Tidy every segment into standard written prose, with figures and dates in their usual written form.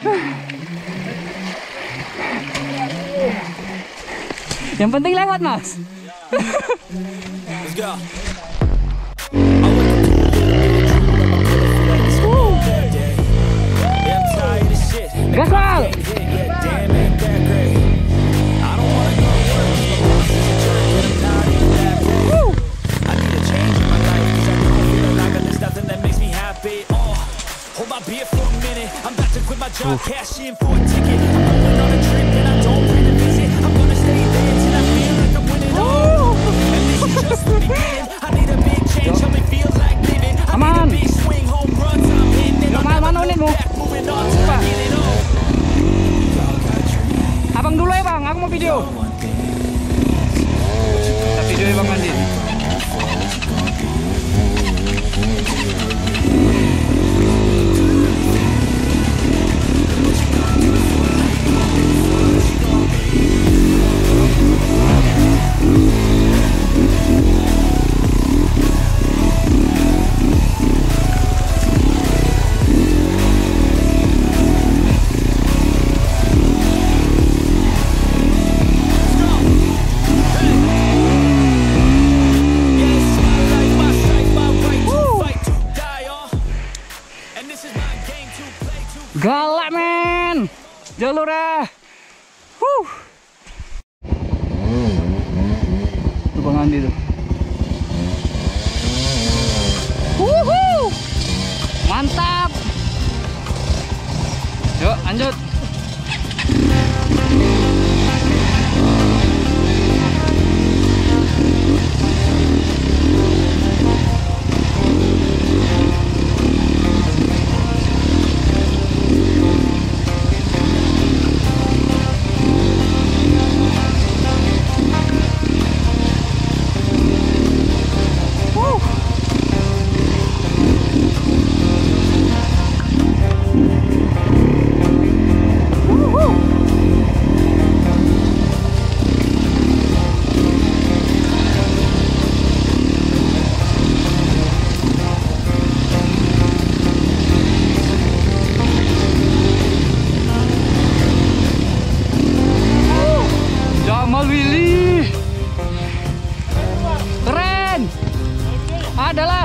Yang penting lewat, Mas. Let's go. Gas, Mal. Hold my beer for a minute. I'm about to quit my job, cash in for a ticket. I'm going on a trip and I don't plan to visit. I'm gonna stay there till I feel like I'm winning all. And this is just the beginning. I need a big change, help me feel like living. I need a big swing, home runs, I'm hitting it. I'm never going back, moving on till I get it all. Abang dulu ya, Bang. Aku mau video. Kita video ya, Bang Mandi. Galak, men. Jalurnya. Tuh Bang Andi tuh. Mantap. Yuk, lanjut. Jamal Willy. Keren. Adalah.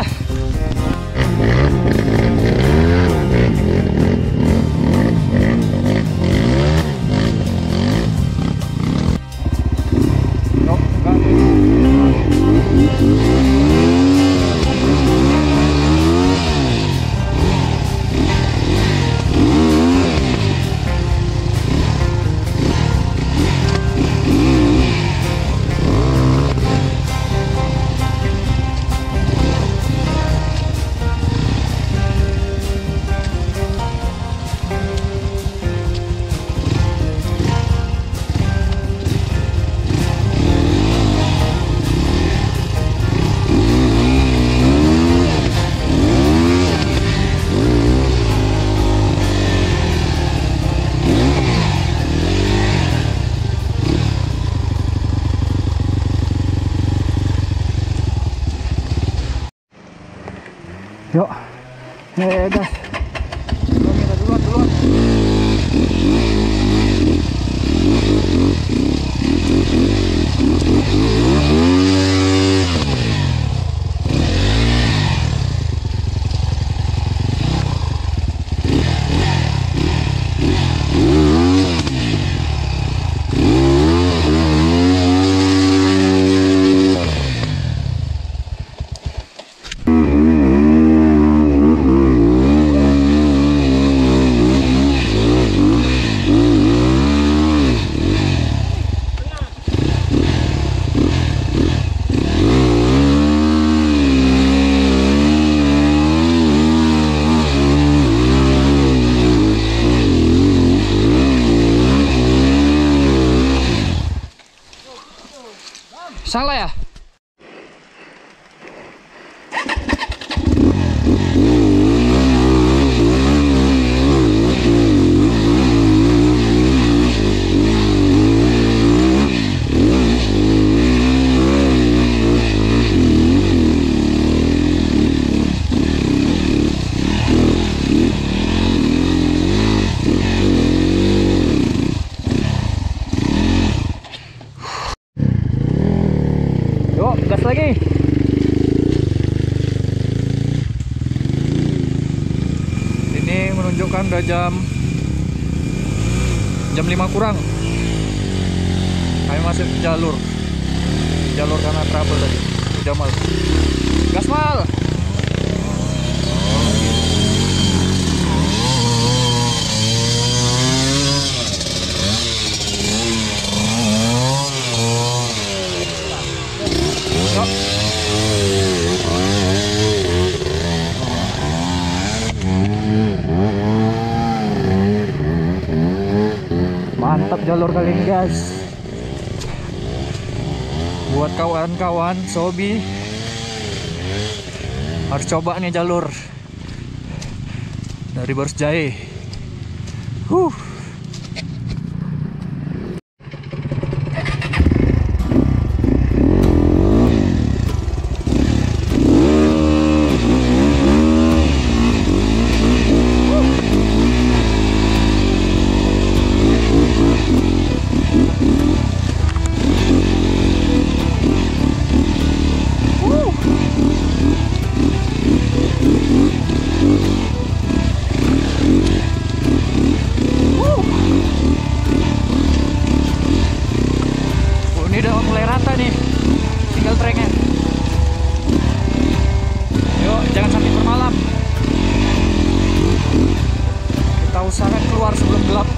Yuk, gas. Duluan. Salah ya? udah jam 5 kurang. Kami masih di jalur karena trouble tadi. Jamal, Gasmal. Mantap jalur kali ini guys. Buat kawan-kawan Sobi harus coba nih jalur dari Borsjai. Ini udah mulai rata nih, tinggal treknya. Yuk, jangan sampai bermalam. Kita usahakan keluar sebelum gelap.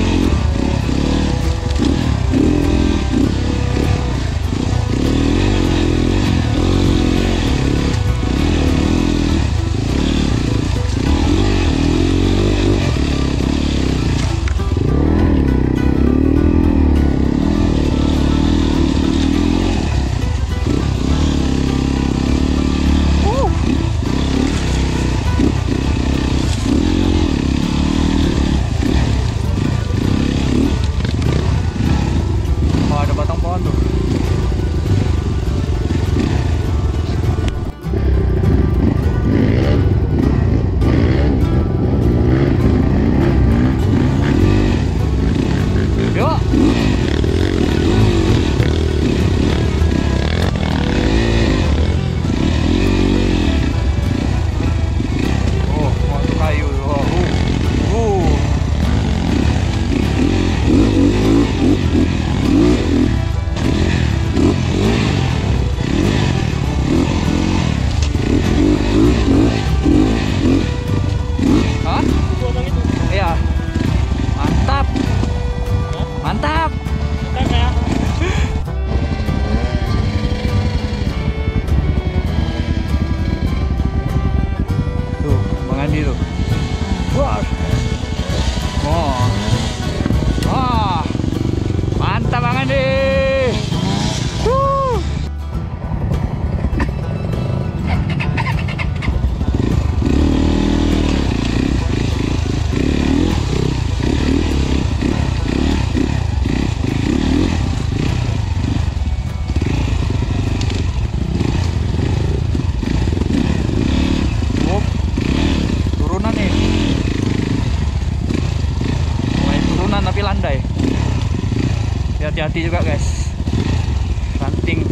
Hati-hati juga guys, ranting.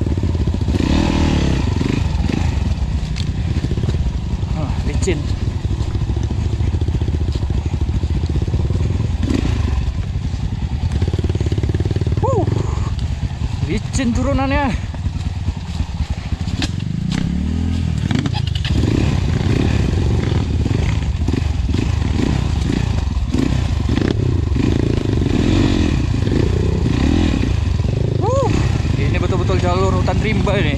Licin. Licin turunannya. Jalur hutan rimba ini.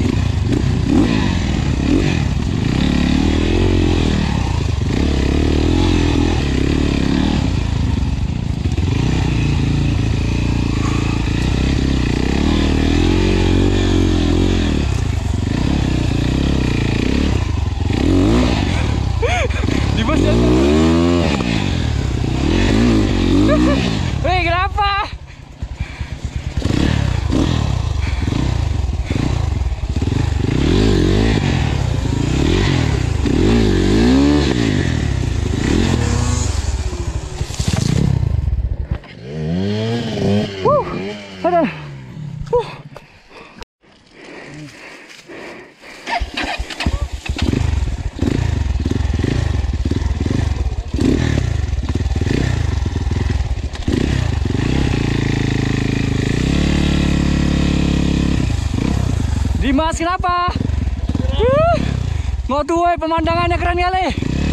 Dimas jatuh. Hei, kenapa? Mas, kenapa? Mau tuh, pemandangannya keren kali.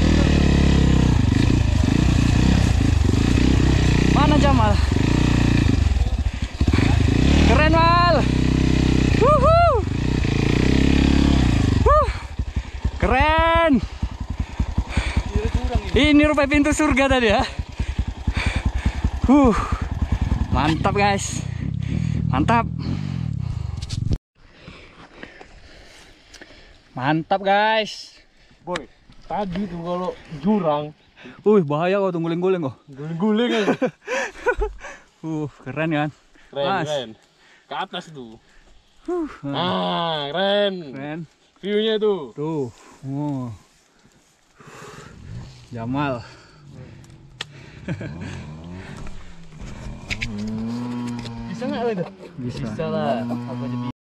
Mana Jamal? Keren, Mal. Keren. Ini rupanya pintu surga tadi ya. Mantap guys. Mantap. Mantap guys. Boy, tadi tuh kalau jurang, Bahaya kok tuh guling-guling kok. guling-guling aja. Keren kan? Keren, Mas. keren. Ke atas tuh. Keren. Keren. View-nya tuh. Tuh. Jamal. Bisa nggak itu? Bisa. Bisa lah. Apa jadi